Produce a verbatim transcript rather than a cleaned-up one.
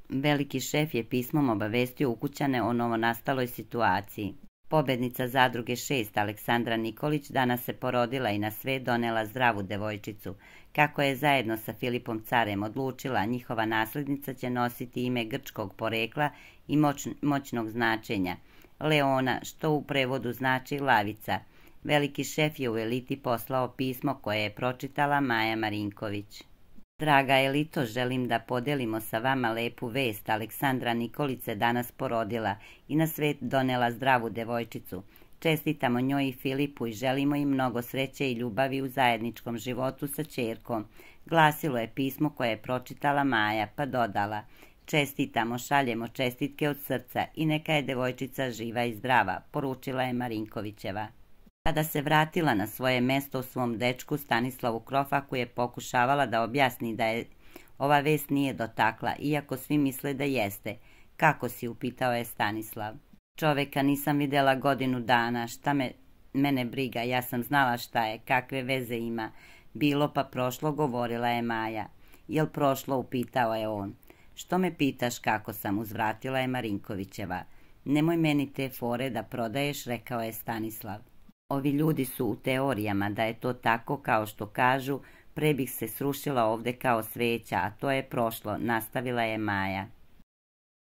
Veliki šef je pismom obavestio ukućane o novonastaloj situaciji. Pobednica zadruge šest Aleksandra Nikolić danas se porodila i na svet donela zdravu devojčicu. Kako je zajedno sa Filipom carem odlučila, njihova naslednica će nositi ime grčkog porekla i moć, moćnog značenja, Leona, što u prevodu znači lavica. Veliki šef je u Eliti poslao pismo koje je pročitala Maja Marinković. Draga Elito, želim da podelimo sa vama lepu vest. Aleksandra Nikolić se danas porodila i na svet donela zdravu devojčicu. Čestitamo njoj i Filipu i želimo im mnogo sreće i ljubavi u zajedničkom životu sa ćerkom. Glasilo je pismo koje je pročitala Maja, pa dodala: čestitamo, šaljemo čestitke od srca i neka je devojčica živa i zdrava, poručila je Marinkovićeva. Kada se vratila na svoje mesto u svom dečku Stanislavu Krofaku je pokušavala da objasni da je ova vest nije dotakla, iako svi misle da jeste. Kako si, upitao je Stanislav. Čoveka nisam vidjela godinu dana, šta me, mene briga, ja sam znala šta je, kakve veze ima. Bilo pa prošlo, govorila je Maja. Jel prošlo, upitao je on. Što me pitaš kako sam, uzvratila je Marinkovićeva. Nemoj meni te fore da prodaješ, rekao je Stanislav. Ovi ljudi su u teorijama, da je to tako kao što kažu, pre bih se srušila ovde kao sveća, a to je prošlo, nastavila je Maja.